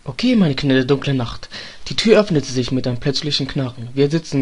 Okay, meine Kinder der dunklen Nacht. Die Tür öffnete sich mit einem plötzlichen Knarren. Wir sitzen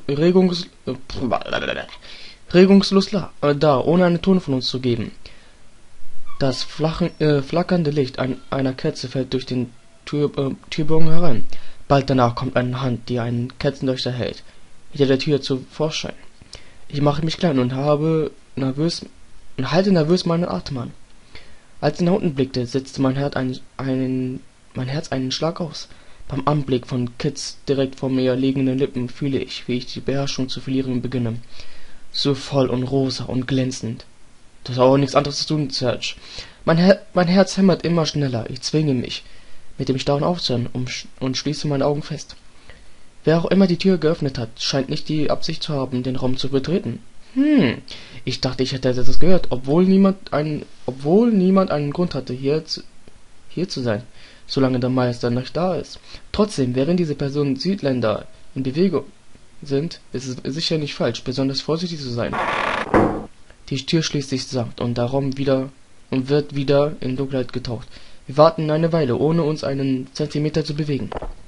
regungslos da, ohne einen Ton von uns zu geben. Das flackernde Licht einer Kerze fällt durch den Türbogen herein. Bald danach kommt eine Hand, die einen Kerzenleuchter hält, hinter der Tür zu Vorschein. Ich mache mich klein und halte nervös meinen Atem an. Als ich nach unten blickte, setzte mein Herz einen Schlag aus. Beim Anblick von Kits direkt vor mir liegenden Lippen fühle ich, wie ich die Beherrschung zu verlieren beginne. So voll und rosa und glänzend. Das hat auch nichts anderes zu tun, Serge. Mein Herz hämmert immer schneller. Ich zwinge mich, mit dem Starren aufzuhören und schließe meine Augen fest. Wer auch immer die Tür geöffnet hat, scheint nicht die Absicht zu haben, den Raum zu betreten. Ich dachte, ich hätte etwas gehört, obwohl niemand einen Grund hatte, hier zu sein, solange der Meister nicht da ist. Trotzdem, während diese Personen Südländer in Bewegung sind, ist es sicher nicht falsch, besonders vorsichtig zu sein. Die Tür schließt sich sacht und der Raum wird wieder in Dunkelheit getaucht. Wir warten eine Weile, ohne uns einen Zentimeter zu bewegen.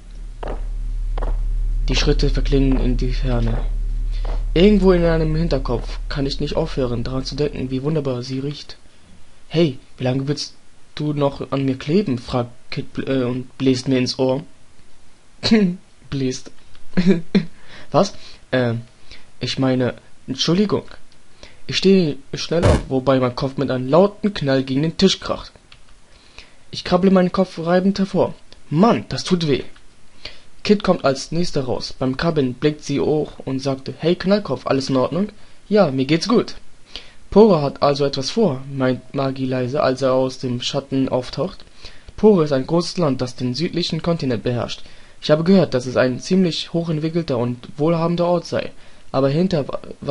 Die Schritte verklingen in die Ferne. Irgendwo in meinem Hinterkopf kann ich nicht aufhören, daran zu denken, wie wunderbar sie riecht. Hey, wie lange willst du noch an mir kleben? Fragt Kit und bläst mir ins Ohr. Bläst. Was? Ich meine, Entschuldigung. Ich stehe schnell auf, wobei mein Kopf mit einem lauten Knall gegen den Tisch kracht. Ich krabble meinen Kopf reibend hervor. Mann, das tut weh. Kit kommt als nächster raus. Beim Krabbeln blickt sie hoch und sagte, hey Knallkopf, alles in Ordnung? Ja, mir geht's gut. Pore hat also etwas vor, meint Magi leise, als er aus dem Schatten auftaucht. Pore ist ein großes Land, das den südlichen Kontinent beherrscht. Ich habe gehört, dass es ein ziemlich hochentwickelter und wohlhabender Ort sei. Aber hinter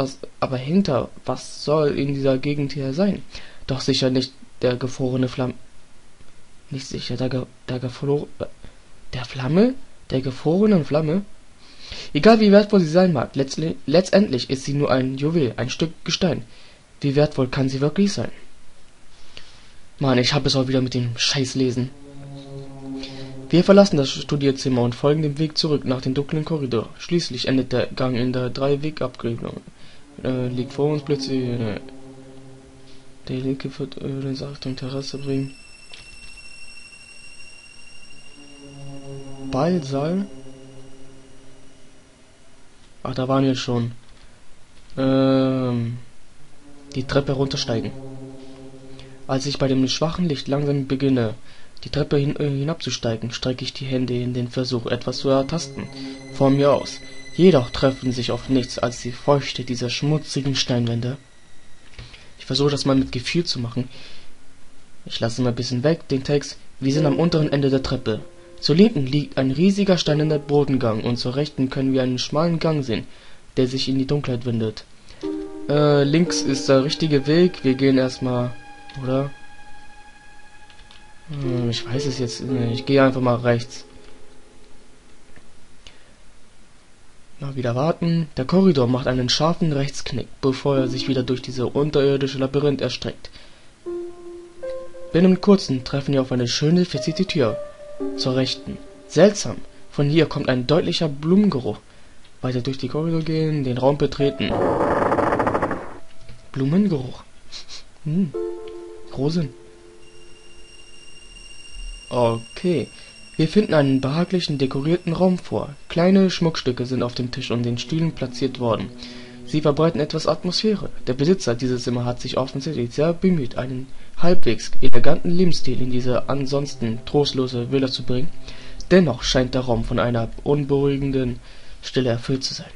was soll in dieser Gegend hier sein? Doch sicher nicht der gefrorene Flamme. Nicht sicher der gefrorenen Flamme? Egal wie wertvoll sie sein mag, letztendlich ist sie nur ein Juwel, ein Stück Gestein. Wie wertvoll kann sie wirklich sein? Mann, ich hab es auch wieder mit dem Scheißlesen. Wir verlassen das Studierzimmer und folgen dem Weg zurück nach dem dunklen Korridor. Schließlich endet der Gang in der 3-Weg-Abgrenzung. Liegt vor uns plötzlich der linke wird den Richtung Terrasse bringen. Ballsaal? Ach, da waren wir schon. Die Treppe runtersteigen. Als ich bei dem schwachen Licht langsam beginne, die Treppe hinabzusteigen, strecke ich die Hände in den Versuch, etwas zu ertasten. Vor mir aus. Jedoch treffen sich auf nichts als die Feuchte dieser schmutzigen Steinwände. Ich versuche das mal mit Gefühl zu machen. Ich lasse mal ein bisschen weg den Text. Wir sind am unteren Ende der Treppe. Zur Linken liegt ein riesiger steinerner Bodengang und zur Rechten können wir einen schmalen Gang sehen, der sich in die Dunkelheit windet. Links ist der richtige Weg. Wir gehen erstmal, oder? Ich weiß es jetzt nicht. Ich gehe einfach mal rechts. Mal wieder warten. Der Korridor macht einen scharfen Rechtsknick, bevor er sich wieder durch diese unterirdische Labyrinth erstreckt. Binnen kurzem treffen wir auf eine schöne verzierte Tür. Zur Rechten. Seltsam. Von hier kommt ein deutlicher Blumengeruch. Weiter durch die Korridor gehen, den Raum betreten. Blumengeruch. Rosen. Okay. Wir finden einen behaglichen, dekorierten Raum vor. Kleine Schmuckstücke sind auf dem Tisch und den Stühlen platziert worden. Sie verbreiten etwas Atmosphäre. Der Besitzer dieses Zimmers hat sich offensichtlich sehr bemüht, einen halbwegs eleganten Lebensstil in diese ansonsten trostlose Villa zu bringen. Dennoch scheint der Raum von einer unberuhigenden Stille erfüllt zu sein.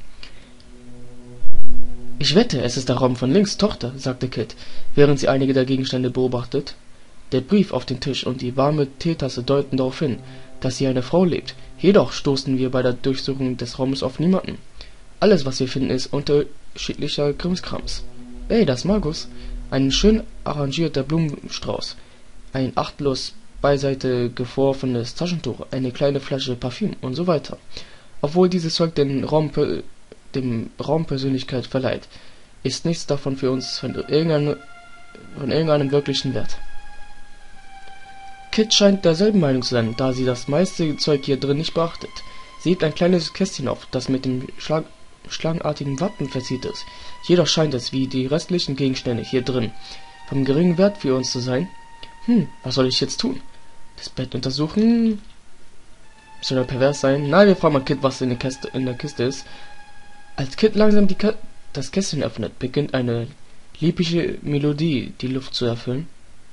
Ich wette, es ist der Raum von links, Tochter, sagte Kit, während sie einige der Gegenstände beobachtet. Der Brief auf den Tisch und die warme Teetasse deuten darauf hin, dass hier eine Frau lebt. Jedoch stoßen wir bei der Durchsuchung des Raumes auf niemanden. Alles, was wir finden, ist unterschiedlicher Krimskrams. Hey, das ist Margus. Ein schön arrangierter Blumenstrauß. Ein achtlos beiseite geworfenes Taschentuch, eine kleine Flasche Parfüm und so weiter. Obwohl dieses Zeug dem Raum Persönlichkeit verleiht, ist nichts davon für uns von irgendeinem wirklichen Wert. Kit scheint derselben Meinung zu sein, da sie das meiste Zeug hier drin nicht beachtet. Sie hebt ein kleines Kästchen auf, das mit dem schlangenartigen Wappen verziert ist. Jedoch scheint es, wie die restlichen Gegenstände hier drin, vom geringen Wert für uns zu sein. Was soll ich jetzt tun? Das Bett untersuchen? Soll er pervers sein? Nein, wir fragen mal Kit, was in der Kiste ist. Als Kit langsam das Kästchen öffnet, beginnt eine liebliche Melodie, die Luft zu erfüllen.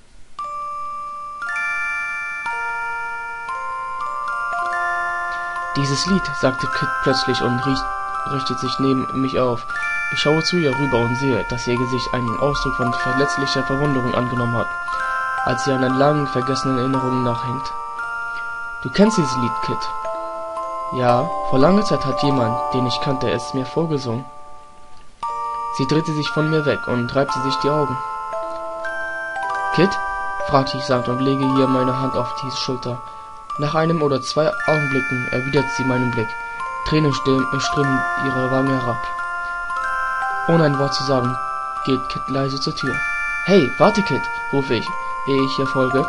Dieses Lied, sagte Kit plötzlich und richtet sich neben mich auf. Ich schaue zu ihr rüber und sehe, dass ihr Gesicht einen Ausdruck von verletzlicher Verwunderung angenommen hat, als sie an einer langen, vergessenen Erinnerung nachhängt. Du kennst dieses Lied, Kit? Ja, vor langer Zeit hat jemand, den ich kannte, es mir vorgesungen. Sie drehte sich von mir weg und reibte sich die Augen. Kit? Fragte ich sanft und lege ihr meine Hand auf die Schulter. Nach einem oder zwei Augenblicken erwidert sie meinen Blick. Tränen strömen ihre Wange herab. Ohne ein Wort zu sagen, geht Kit leise zur Tür. Hey, warte Kit, rufe ich, ehe ich ihr folge.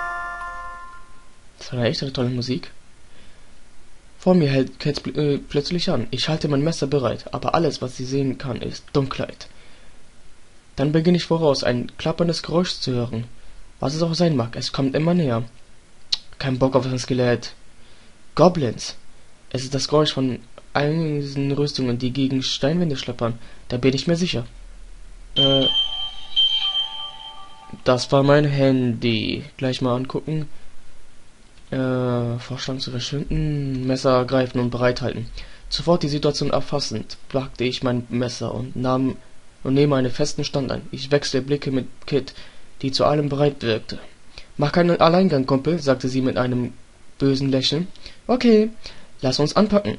Das war echt eine tolle Musik. Vor mir hält Kit plötzlich an. Ich halte mein Messer bereit, aber alles, was sie sehen kann, ist Dunkelheit. Dann beginne ich voraus, ein klapperndes Geräusch zu hören. Was es auch sein mag, es kommt immer näher. Kein Bock auf ein Skelett. Goblins. Es ist das Geräusch von Eisenrüstungen, die gegen Steinwände schleppern. Da bin ich mir sicher. Das war mein Handy. Gleich mal angucken. Vorschlagen zu verschwinden. Messer greifen und bereithalten. Sofort die Situation erfassend, packte ich mein Messer und nehme einen festen Stand ein. Ich wechsle Blicke mit Kit, die zu allem bereit wirkte. Mach keinen Alleingang, Kumpel, sagte sie mit einem bösen Lächeln. Okay, lass uns anpacken.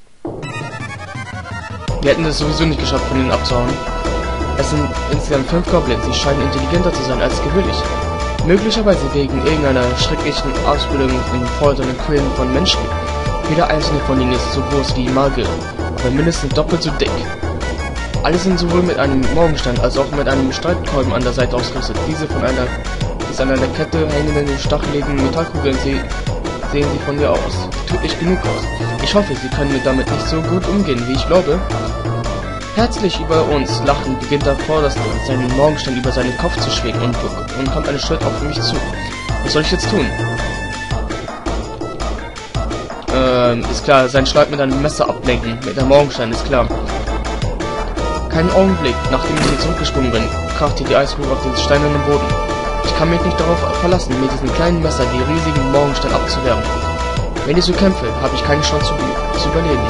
Wir hätten es sowieso nicht geschafft, von ihnen abzuhauen. Es sind insgesamt 5 Goblins, sie scheinen intelligenter zu sein als gewöhnlich. Möglicherweise wegen irgendeiner schrecklichen Ausbildung in Foltern und Quälen von Menschen. Jeder einzelne von ihnen ist so groß wie Magier, aber mindestens doppelt so dick. Alle sind sowohl mit einem Morgenstern als auch mit einem Streitkolben an der Seite ausgerüstet. Diese an einer Kette hängenden stacheligen Metallkugeln sehen sie von mir aus tödlich genug aus. Ich hoffe, sie können mir damit nicht so gut umgehen, wie ich glaube. Herzlich über uns lachend beginnt der Vorderste, seinen Morgenstern über seinen Kopf zu schwingen und kommt einen Schritt auf mich zu. Was soll ich jetzt tun? Ist klar, seinen Schlag mit einem Messer ablenken, mit der Morgenstein, ist klar. Keinen Augenblick, nachdem ich hier zurückgesprungen bin, krachte die Eiskugel auf den steinernen Boden. Ich kann mich nicht darauf verlassen, mit diesem kleinen Messer die riesigen Morgenstein abzuwehren. Wenn ich so kämpfe, habe ich keine Chance zu überleben.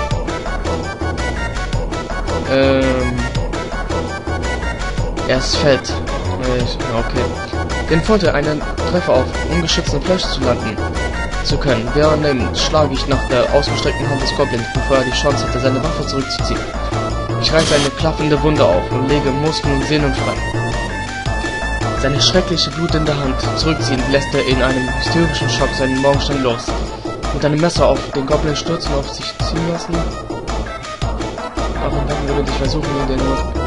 Er ist fett. Okay. Den Vorteil, einen Treffer auf ungeschütztem Fleisch zu landen zu können. Während schlage ich nach der ausgestreckten Hand des Goblins, bevor er die Chance hatte, seine Waffe zurückzuziehen. Ich reiße eine klaffende Wunde auf und lege Muskeln und Sehnen frei. Seine schreckliche blutende Hand zurückziehend lässt er in einem hysterischen Schock seinen Morgenstern los. Mit einem Messer auf den Goblin stürzen und auf sich ziehen lassen. Auch und dann würde ich versuchen, den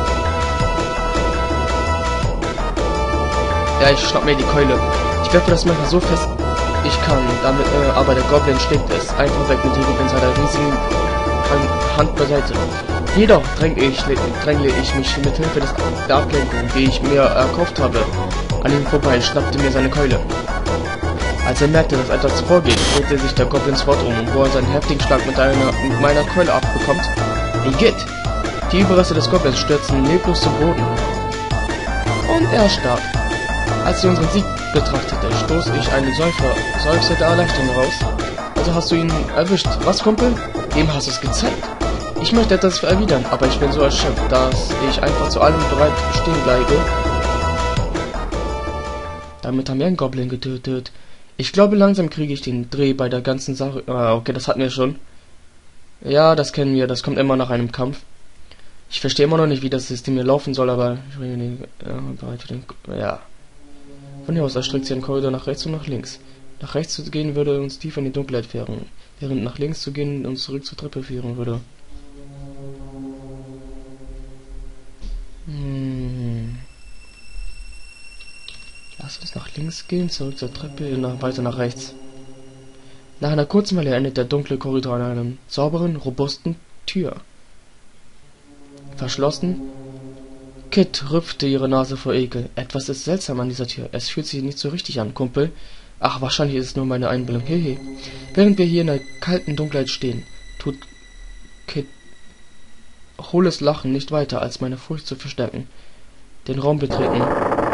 Ja, ich schnapp mir die Keule. Ich werfe das Messer so fest ich kann, damit, aber der Goblin schlägt es einfach weg mit Hilfe seiner riesigen Hand beiseite. Jedoch drängle ich mich mit Hilfe der Ablenkung, die ich mir erkauft habe, an ihm vorbei und schnappte mir seine Keule. Als er merkte, dass etwas vorgeht, drehte sich der Goblin sofort um, wo er seinen heftigen Schlag mit meiner Keule abbekommt. Igitt! Die Überreste des Goblins stürzten leblos zu Boden. Und er starb. Als sie unseren Sieg betrachtete, stoß ich einen Seufzer der Erleichterung raus. Also hast du ihn erwischt. Was, Kumpel? Dem hast du es gezeigt. Ich möchte etwas erwidern, aber ich bin so erschöpft, dass ich einfach zu allem bereit stehen bleibe. Damit haben wir einen Goblin getötet. Ich glaube, langsam kriege ich den Dreh bei der ganzen Sache. Okay, das hatten wir schon. Ja, das kennen wir. Das kommt immer nach einem Kampf. Ich verstehe immer noch nicht, wie das System hier laufen soll, aber ich bringe den bereit für den. Ja. Von hier aus erstreckt sich ein Korridor nach rechts und nach links. Nach rechts zu gehen würde uns tiefer in die Dunkelheit führen, während nach links zu gehen uns zurück zur Treppe führen würde. Lass uns nach links gehen, zurück zur Treppe, weiter nach rechts. Nach einer kurzen Weile endet der dunkle Korridor an einer sauberen, robusten Tür. Verschlossen. Kit rümpfte ihre Nase vor Ekel. Etwas ist seltsam an dieser Tür. Es fühlt sich nicht so richtig an, Kumpel. Ach, wahrscheinlich ist es nur meine Einbildung. Hehe. Während wir hier in der kalten Dunkelheit stehen, tut Kit hohles Lachen nicht weiter, als meine Furcht zu verstärken. Den Raum betreten.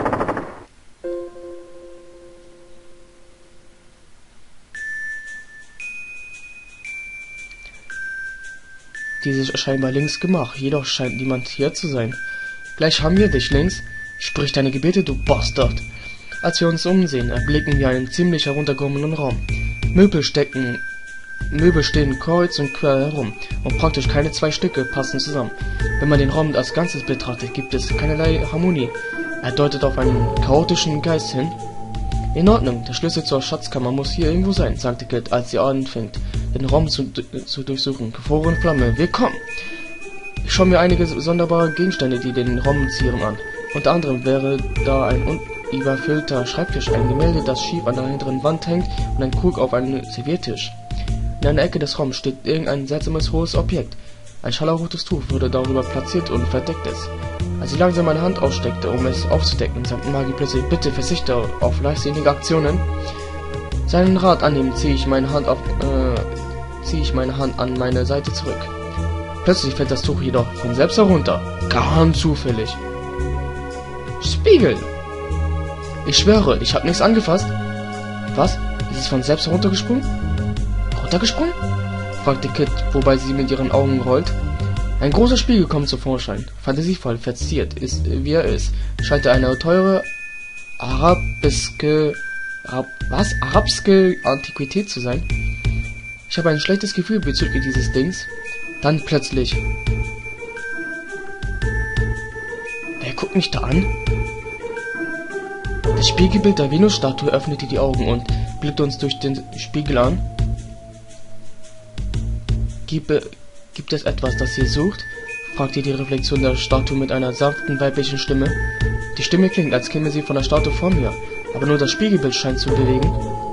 Dieses scheinbar links Gemach, jedoch scheint niemand hier zu sein. Gleich haben wir dich, links. Sprich deine Gebete, du Bastard. Als wir uns umsehen, erblicken wir einen ziemlich heruntergekommenen Raum. Möbel stehen kreuz und quer herum und praktisch keine zwei Stücke passen zusammen. Wenn man den Raum als Ganzes betrachtet, gibt es keinerlei Harmonie. Er deutet auf einen chaotischen Geist hin. In Ordnung, der Schlüssel zur Schatzkammer muss hier irgendwo sein, sagte Kit, als sie anfängt, den Raum zu durchsuchen. Gefrorene Flamme, willkommen! Ich schaue mir einige sonderbare Gegenstände, die den Raum zieren, an. Unter anderem wäre da ein unüberfüllter Schreibtisch, ein Gemälde, das schief an der hinteren Wand hängt und ein Krug auf einem Serviertisch. In einer Ecke des Raums steht irgendein seltsames hohes Objekt. Ein scharlachrotes Tuch wurde darüber platziert und verdeckt es. Als sie langsam meine Hand aussteckte, um es aufzudecken, sagte Magi plötzlich, bitte verzichte auf leichtsinnige Aktionen. Seinen Rat annehmen, ziehe ich meine Hand an meine Seite zurück. Plötzlich fällt das Tuch jedoch von selbst herunter. Ganz zufällig. Spiegel! Ich schwöre, ich habe nichts angefasst. Was? Ist es von selbst heruntergesprungen? Runtergesprungen? Fragte Kit, wobei sie mit ihren Augen rollt. Ein großer Spiegel kommt zum Vorschein. Fantasievoll verziert ist, wie er ist, scheint er eine teure arabische Antiquität zu sein. Ich habe ein schlechtes Gefühl bezüglich dieses Dings. Dann plötzlich. Wer guckt mich da an? Das Spiegelbild der Venus-Statue öffnete die Augen und blickte uns durch den Spiegel an. Gibt es etwas, das ihr sucht? Fragte die Reflexion der Statue mit einer sanften weiblichen Stimme. Die Stimme klingt, als käme sie von der Statue vor mir, aber nur das Spiegelbild scheint zu bewegen.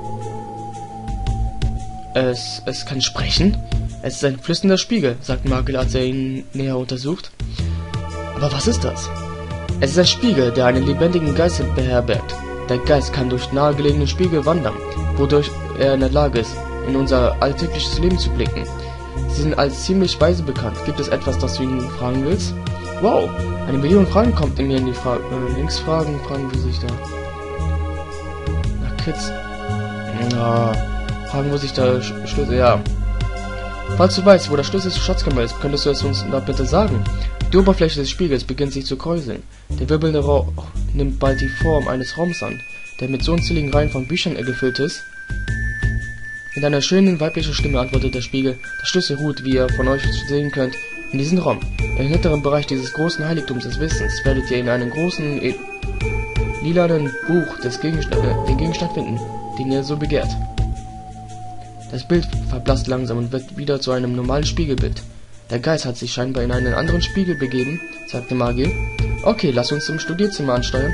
Es kann sprechen? Es ist ein flüsternder Spiegel, sagt Magel, als er ihn näher untersucht. Aber was ist das? Es ist ein Spiegel, der einen lebendigen Geist beherbergt. Der Geist kann durch nahegelegene Spiegel wandern, wodurch er in der Lage ist, in unser alltägliches Leben zu blicken. Sie sind als ziemlich weise bekannt. Gibt es etwas, das du ihn fragen willst? Wow, 1 Million Fragen kommt in mir in die Frage. Links fragen wo sich da... Na, Kids. Na, fragen, wo sich da Schlüssel... Ja. Falls du weißt, wo der Schlüssel zur Schatzkammer ist, könntest du es uns da bitte sagen? Die Oberfläche des Spiegels beginnt sich zu kräuseln. Der wirbelnde Rauch nimmt bald die Form eines Raums an, der mit so unzähligen Reihen von Büchern gefüllt ist. Mit einer schönen weiblichen Stimme antwortet der Spiegel, der Schlüssel ruht, wie ihr von euch sehen könnt, in diesem Raum. Im hinteren Bereich dieses großen Heiligtums des Wissens werdet ihr in einem großen, lilanen Buch den Gegenstand finden, den ihr so begehrt. Das Bild verblasst langsam und wird wieder zu einem normalen Spiegelbild. Der Geist hat sich scheinbar in einen anderen Spiegel begeben, sagte Magil. Okay, lass uns zum Studierzimmer ansteuern.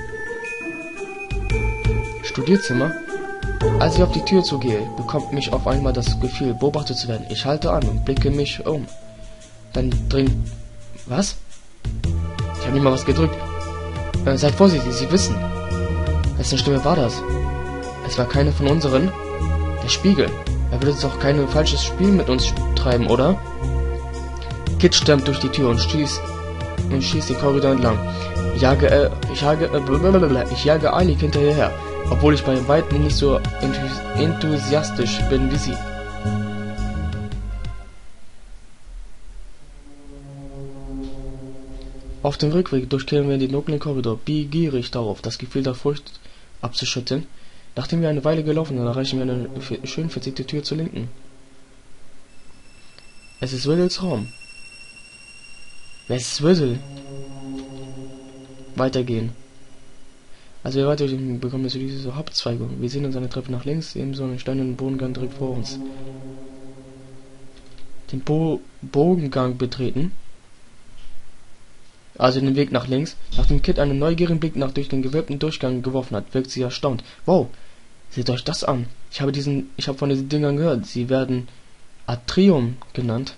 Studierzimmer? Als ich auf die Tür zugehe, bekommt mich auf einmal das Gefühl, beobachtet zu werden. Ich halte an und blicke mich um. Dann dringt... Was? Ich habe nicht mal was gedrückt. Seid vorsichtig, Sie wissen. Wessen Stimme war das? Es war keine von unseren. Der Spiegel. Er würde doch kein falsches Spiel mit uns treiben, oder? Kit stürmt durch die Tür und schießt den Korridor entlang. Ich jage eilig hinterher her, obwohl ich bei weitem nicht so enthusiastisch bin wie sie. Auf dem Rückweg durchqueren wir den dunklen Korridor, begierig darauf, das Gefühl der Furcht abzuschütteln. Nachdem wir eine Weile gelaufen sind, erreichen wir eine schön verzierte Tür zur Linken. Es ist Riddles Raum. Wer ist Riddle? Weitergehen. Als wir weitergehen, bekommen wir zu dieser Hauptzweigung. Wir sehen uns eine Treppe nach links, ebenso einen steinernen Bodengang direkt vor uns. Den Bogengang betreten. also den Weg nach links. Nachdem Kid einen neugierigen Blick durch den gewölbten Durchgang geworfen hat, wirkt sie erstaunt. Wow, seht euch das an. Ich habe von diesen Dingern gehört. Sie werden Atrium genannt.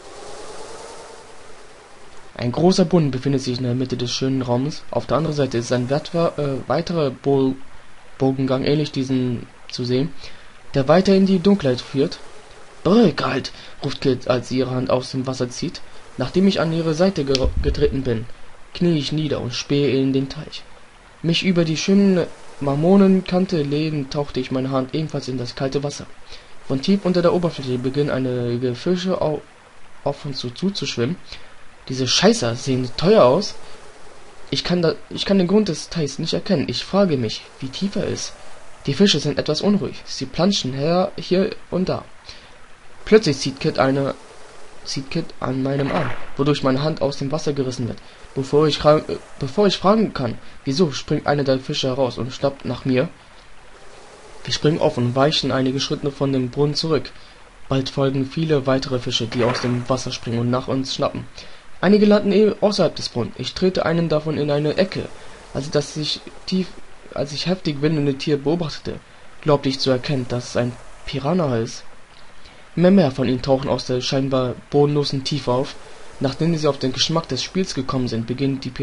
Ein großer Brunnen befindet sich in der Mitte des schönen Raumes. Auf der anderen Seite ist ein weiterer Bogengang, ähnlich diesen zu sehen, der weiter in die Dunkelheit führt. Brr, kalt, ruft Kid, als sie ihre Hand aus dem Wasser zieht. Nachdem ich an ihre Seite getreten bin, knie ich nieder und spähe in den Teich. Mich über die schöne Marmonenkante lehnend, tauchte ich meine Hand ebenfalls in das kalte Wasser. Von tief unter der Oberfläche beginnen einige Fische auf uns zuzuschwimmen. Diese Scheißer sehen teuer aus. Ich kann den Grund des Teichs nicht erkennen. Ich frage mich, wie tief er ist. Die Fische sind etwas unruhig. Sie planschen hier und da. Plötzlich zieht Kid an meinem Arm, wodurch meine Hand aus dem Wasser gerissen wird. Bevor ich fragen kann, wieso, springt einer der Fische heraus und schnappt nach mir. Wir springen auf und weichen einige Schritte von dem Brunnen zurück. Bald folgen viele weitere Fische, die aus dem Wasser springen und nach uns schnappen. Einige landen außerhalb des Brunnens. Ich trete einen davon in eine Ecke. Als ich heftig windende Tier beobachtete, glaubte ich zu erkennen, dass es ein Piranha ist. Mehr von ihnen tauchen aus der scheinbar bodenlosen Tiefe auf. Nachdem sie auf den Geschmack des Spiels gekommen sind, beginnen die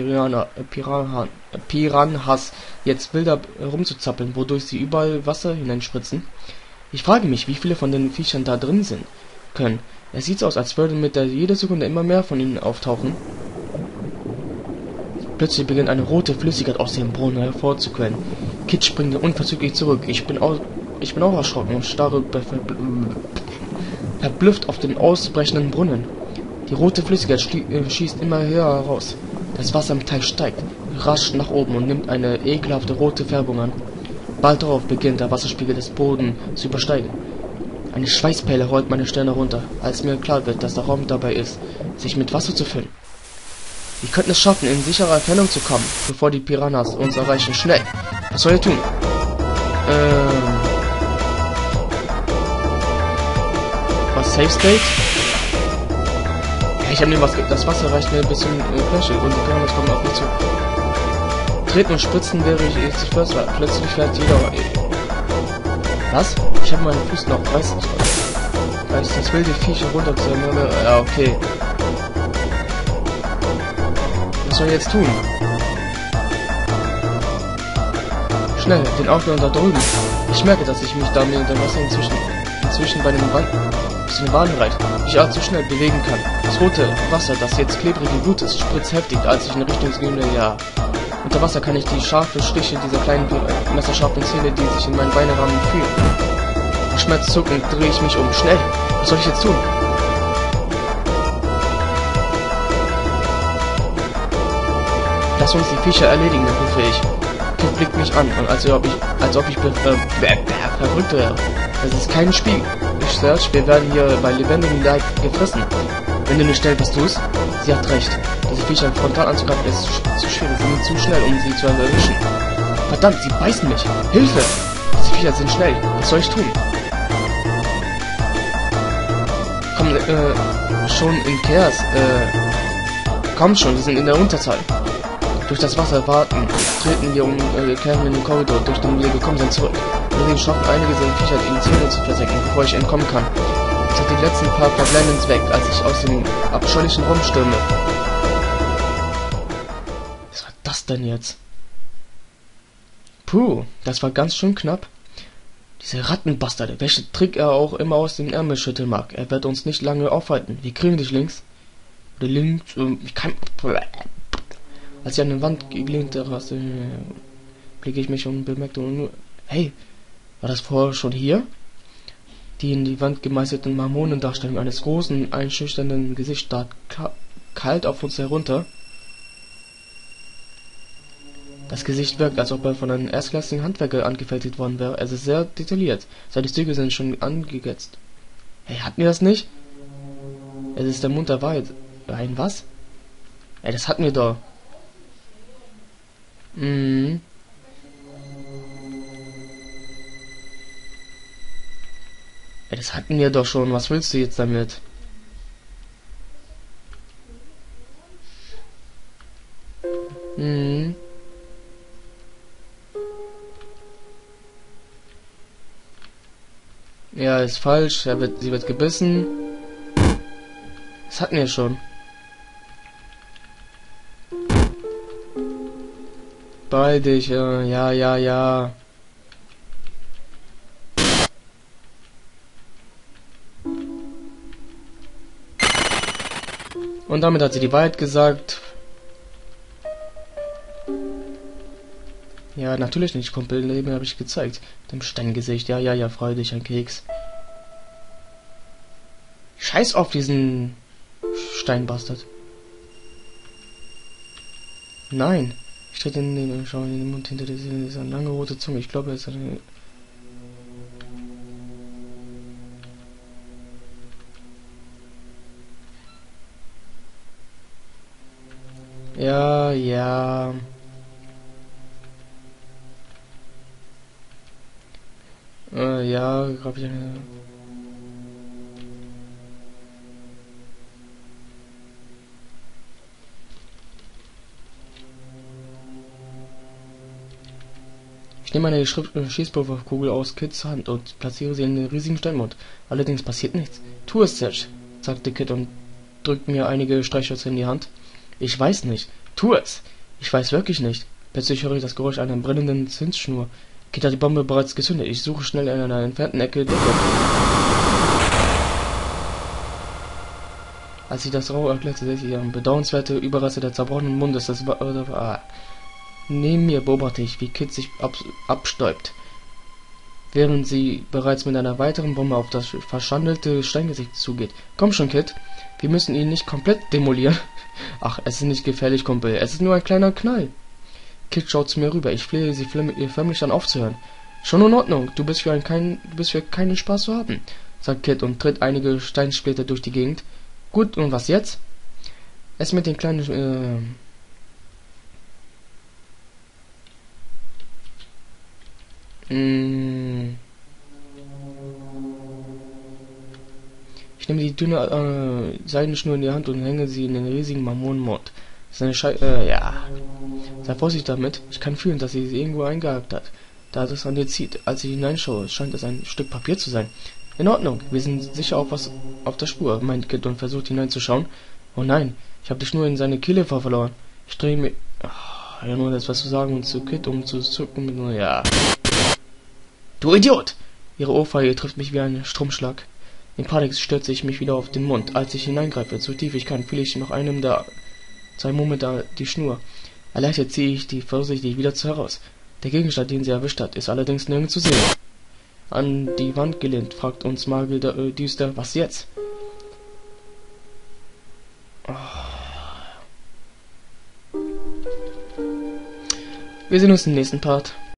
Piranhas jetzt wilder herumzuzappeln, wodurch sie überall Wasser hineinspritzen. Ich frage mich, wie viele von den Viechern da drin sind können. Es sieht so aus, als würden mit jeder Sekunde immer mehr von ihnen auftauchen. Plötzlich beginnt eine rote Flüssigkeit aus dem Brunnen hervorzuquellen. Kid springt unverzüglich zurück. Ich bin auch erschrocken und starre verblüfft auf den ausbrechenden Brunnen. Die rote Flüssigkeit schießt immer höher heraus. Das Wasser im Teich steigt rasch nach oben und nimmt eine ekelhafte rote Färbung an. Bald darauf beginnt der Wasserspiegel des Bodens zu übersteigen. Eine Schweißperle rollt meine Stirn herunter, als mir klar wird, dass der Raum dabei ist, sich mit Wasser zu füllen. Wir könnten es schaffen, in sichere Entfernung zu kommen, bevor die Piranhas uns erreichen. Schnell! Was soll ich tun? Was? Safe State? Ja, ich habe das Wasser reicht mir ein bisschen Flasche und die Piranhas kommen auf mich zu. Treten und spritzen wäre ich zuerst. Plötzlich fährt jeder. Was? Ich habe meinen Fuß noch. Weißt du, das wilde Viech runterzunehmen, oder? Ja, okay. Was soll ich jetzt tun? Schnell, den Aufhören da drüben. Ich merke, dass ich mich da mit dem Wasser inzwischen bei den Wahn reicht. Ich allzu schnell bewegen kann. Das rote Wasser, das jetzt klebrig und gut ist, spritzt heftig, als ich in Richtung Grüne, ja. Unter Wasser kann ich die scharfen Stiche dieser kleinen messerscharfen Zähne, die sich in meinen Beinrahmen fühlen. Vor Schmerz zuckend drehe ich mich um. Schnell! Was soll ich jetzt tun? Lass uns die Viecher erledigen, rufe ich. Kid blickt mich an, und als ob ich verrückt wäre. Das ist kein Spiel. Ich Serge, wir werden hier bei lebendigem Leib gefressen. Wenn du nicht schnell was tust, sie hat recht. Diese Viecher frontal anzugreifen ist zu schwierig, sie sind zu schnell, um sie zu erwischen. Verdammt, sie beißen mich! Hilfe! Diese Viecher sind schnell. Was soll ich tun? Komm, schon in Chaos. Komm schon, wir sind in der Unterzahl. Durch das Wasser warten, treten wir kehren in den Korridor, durch den wir gekommen sind, zurück. Wir schaffen einige dieser Viecher in die Zähne zu versenken, bevor ich entkommen kann. Ich hatte die letzten paar Verblendens weg, als ich aus dem abscheulichen Raum stürme. Was war das denn jetzt? Puh, das war ganz schön knapp. Diese Rattenbastard, welchen Trick er auch immer aus den Ärmel schütteln mag, er wird uns nicht lange aufhalten. Wir kriegen dich links. Oder links, ich kann... Als ich an die Wand gelehnt blicke ich mich und bemerkte nur... Hey, war das vorher schon hier? Die in die Wand gemeißelten Marmonendarstellungen eines großen, einschüchternden Gesichts starrt kalt auf uns herunter. Das Gesicht wirkt, als ob er von einem erstklassigen Handwerker angefertigt worden wäre. Es ist sehr detailliert. Seine Züge sind schon angegetzt. Hey, hatten wir das nicht? Es ist der Mund der Wahrheit. Ein was? Ey, das hatten wir doch. Mhm. Ey, das hatten wir doch schon. Was willst du jetzt damit? Ja, ist falsch. Sie wird gebissen. Das hatten wir schon. Beeil dich, ja. Und damit hat sie die Wahrheit gesagt. Ja, natürlich nicht, Kumpel. Leben habe ich gezeigt. Dem Steingesicht. Ja, freu dich, ein Keks. Scheiß auf diesen Steinbastard. Nein. Ich trete in den Schau in den Mund hinter der Seele. Das ist eine lange rote Zunge. Ich glaube, es ist eine... Ja. Ja, glaube ich eine... Ich nehme eine Schießpulverkugel aus Kids Hand und platziere sie in den riesigen Steinmund. Allerdings passiert nichts. Tu es, Serge, sagte Kid und drückt mir einige Streichhölzer in die Hand. Ich weiß nicht. Tu es. Ich weiß wirklich nicht. Plötzlich höre ich das Geräusch einer brennenden Zündschnur. Kid hat die Bombe bereits gezündet. Ich suche schnell in einer entfernten Ecke der Decke. Als ich das Rauch erklärte, sehe ich bedauernswerte Überreste der zerbrochenen Mundes. Das war... Neben mir beobachte ich, wie Kid sich abstäubt, während sie bereits mit einer weiteren Bombe auf das verschandelte Steingesicht zugeht. Komm schon, Kid, wir müssen ihn nicht komplett demolieren. Ach, es ist nicht gefährlich, Kumpel, es ist nur ein kleiner Knall. Kid schaut zu mir rüber, ich flehe sie förmlich an aufzuhören. Schon in Ordnung, du bist für keinen Spaß zu haben, sagt Kid und tritt einige Steinsplitter durch die Gegend. Gut, und was jetzt? Es mit den kleinen, Ich nehme die dünne Seidenschnur in die Hand und hänge sie in den riesigen Marmonenmund. Seine ja. Sei vorsichtig damit. Ich kann fühlen, dass sie irgendwo eingehakt hat. Da es an dir zieht. Als ich hineinschaue, scheint es ein Stück Papier zu sein. In Ordnung. Wir sind sicher auf der Spur, meint Kid und versucht hineinzuschauen. Oh nein, ich habe die Schnur in seine Kehle verloren. Ich drehe mir... ja, nur etwas zu sagen und zu Kid, um zu zucken. Ja. Du Idiot! Ihre Ohrfeige trifft mich wie ein Stromschlag. In Panik stürze ich mich wieder auf den Mund. Als ich hineingreife, so tief ich kann, fühle ich noch einem der 2 Momente die Schnur. Erleichtert ziehe ich die vorsichtig wieder heraus. Der Gegenstand, den sie erwischt hat, ist allerdings nirgends zu sehen. An die Wand gelehnt, fragt uns Magel düster, was jetzt? Wir sehen uns im nächsten Part.